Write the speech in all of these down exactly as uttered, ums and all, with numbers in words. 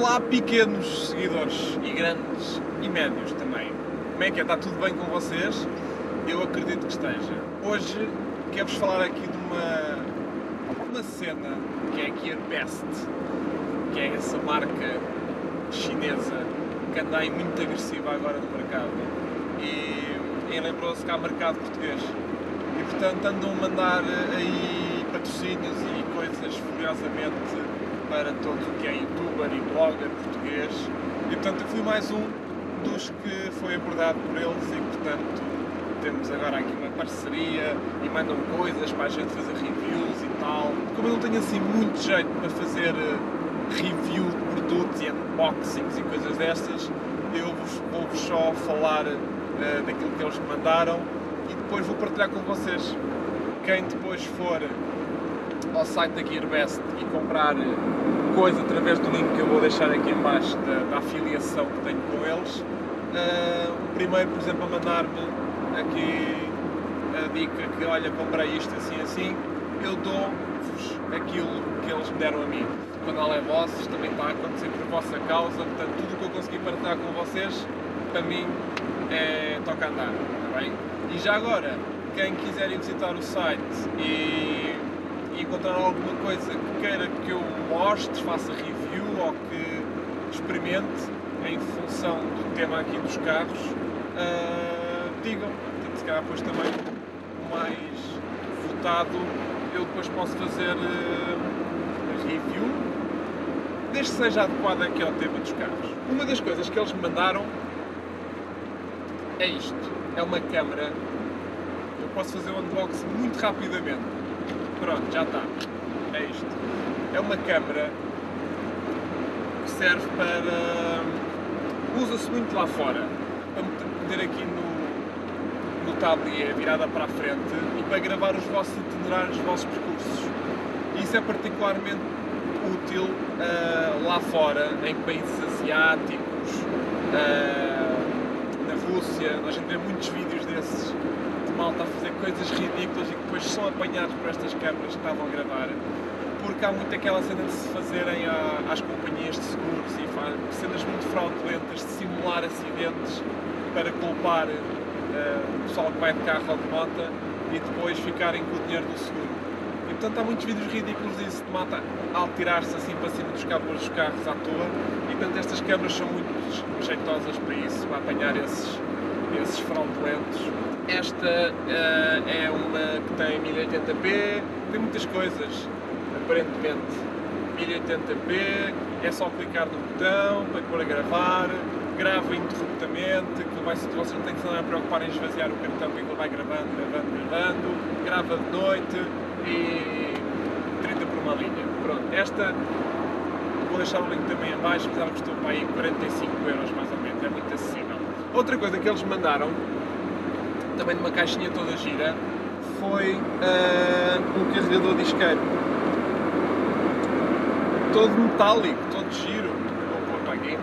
Olá, pequenos seguidores e grandes e médios também. Como é que é? Está tudo bem com vocês? Eu acredito que esteja. Hoje quero-vos falar aqui de uma, uma cena que é a Gearbest, que é essa marca chinesa que anda aí muito agressiva agora no mercado. E, e lembrou-se que há mercado português. E portanto andam a mandar aí patrocínios e coisas furiosamente para todo o que é youtuber e blogger português, e portanto eu fui mais um dos que foi abordado por eles e portanto temos agora aqui uma parceria e mandam coisas para a gente fazer reviews e tal. Como eu não tenho assim muito jeito para fazer review de produtos e unboxings e coisas destas, eu vou-vos só falar uh, daquilo que eles me mandaram e depois vou partilhar com vocês. Quem depois for ao site da Gearbest e comprar coisa através do link que eu vou deixar aqui em baixo da, da afiliação que tenho com eles, uh, o primeiro, por exemplo, a mandar-me aqui a dica que, olha, comprei isto assim assim, eu dou-vos aquilo que eles me deram a mim. O canal é vosso, também está a acontecer por vossa causa, portanto tudo o que eu consegui partilhar com vocês, para mim, é, toca andar, está bem? E já agora, quem quiser ir visitar o site e e encontrar alguma coisa que queira que eu mostre, faça review ou que experimente em função do tema aqui dos carros, uh, digam, se calhar depois também o mais votado eu depois posso fazer uh, review, desde que seja adequado aqui ao tema dos carros. Uma das coisas que eles me mandaram é isto, é uma câmara, eu posso fazer o unboxing muito rapidamente. Pronto, já está. É isto. É uma câmara que serve para... usa-se muito lá fora. Para meter aqui no, no tablier, virada para a frente, e para gravar os vossos itinerários, os vossos percursos. E isso é particularmente útil uh, lá fora, em países asiáticos, uh, na Rússia. A gente vê muitos vídeos desses malta a fazer coisas ridículas e que depois são apanhados por estas câmaras que estavam a gravar, porque há muito aquela cena de se fazerem às companhias de seguros e cenas muito fraudulentas de simular acidentes para culpar uh, o pessoal que vai de carro ou de moto e depois ficarem com o dinheiro do seguro. E portanto há muitos vídeos ridículos disso, de malta a tirar-se assim para cima dos capôs dos carros à toa, e portanto estas câmaras são muito jeitosas para isso, para apanhar esses, esses fraudulentos. Esta uh, é uma que tem mil e oitenta p, tem muitas coisas, aparentemente mil e oitenta p, é só clicar no botão para pôr a gravar, grava ininterruptamente, que vai, você não tem que se andar a preocupar em esvaziar o cartão, porque ele vai gravando, gravando, gravando, grava de noite e trinta por uma linha. Pronto, esta vou deixar o link também em baixo, apesar que custou para aí quarenta e cinco euros mais ou menos, é muito acessível. Outra coisa que eles mandaram, também numa caixinha toda gira, foi uh, um carregador de isqueiro. Todo metálico, todo giro. Vou pôr para aqui.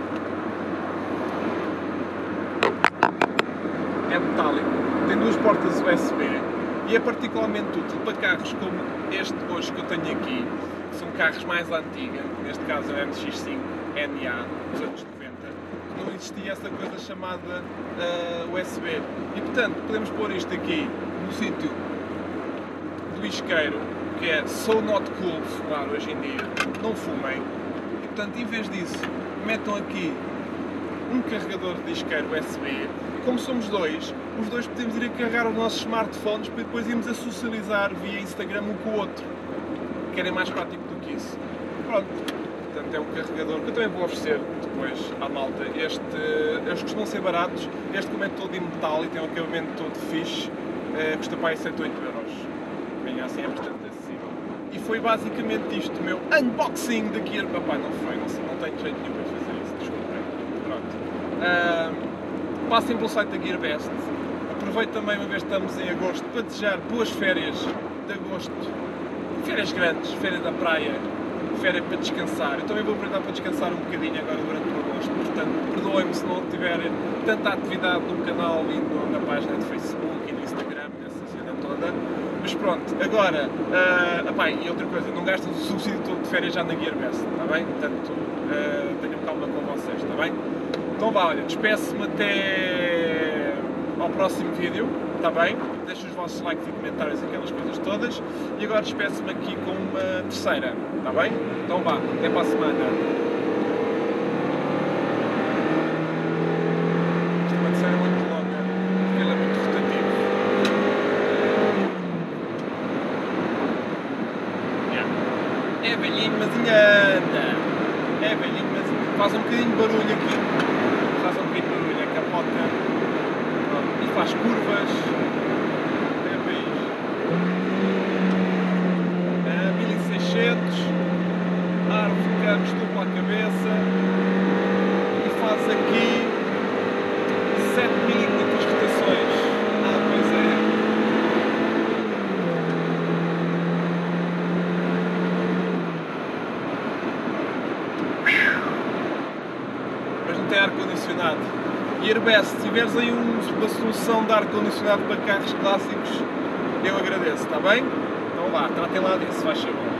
É metálico, tem duas portas U S B e é particularmente útil para carros como este hoje que eu tenho aqui, que são carros mais antigos, neste caso é o M X cinco N A dos anos noventa. Não existia essa coisa chamada uh, U S B. E portanto, podemos pôr isto aqui no sítio do isqueiro, que é so not cool fumar hoje em dia, não fumem. E portanto, em vez disso, metam aqui um carregador de isqueiro U S B. E como somos dois, os dois podemos ir a carregar os nossos smartphones para depois irmos a socializar via Instagram um com o outro. Querem mais prático do que isso? Pronto. Portanto, é um carregador que eu também vou oferecer depois à malta. Este, estes costumam ser baratos, este como é todo em metal e tem um acabamento todo fixe, uh, custa para aí sete, oito euros. Bem, assim é bastante acessível. E foi basicamente isto, o meu unboxing da Gear. Papai, não foi, não, não tenho jeito nenhum para fazer isso, desculpem. Pronto. Uh, passem pelo site da Gearbest. Aproveito também, uma vez que estamos em agosto, para desejar boas férias de agosto. Férias grandes, férias da praia. Férias para descansar. Eu também vou aproveitar para descansar um bocadinho agora durante o agosto, portanto, perdoem-me se não tiver tanta atividade no canal e no, na página de Facebook e no Instagram, nessa cena toda. Mas pronto, agora, uh, epá, e outra coisa, não gastam o subsídio todo de férias já na Gearbest, está bem? Portanto, uh, tenham calma com vocês, está bem? Então vá, olha, despeço-me até ao próximo vídeo, está bem? Deixem os vossos likes e comentários, aquelas coisas todas. E agora despeço-me aqui com uma terceira, está bem? Então vá, até para a semana. Isto é uma terceira muito longa, porque ele é muito rotativo. Yeah. É velhinho, mas ainda anda. É velhinho, mas faz um bocadinho de barulho aqui. Faz um bocadinho de barulho, a capota. Pronto. E faz curvas. É país. É, mil e seiscentos. A árvore de campos dupla a cabeça. E faz aqui sete mil e quinhentas rotações. Ah, pois é. Mas não tem ar-condicionado. Gearbest, se tiveres aí um, uma solução de ar-condicionado para carros clássicos, eu agradeço, está bem? Então vá, tratem lá disso, faz favor.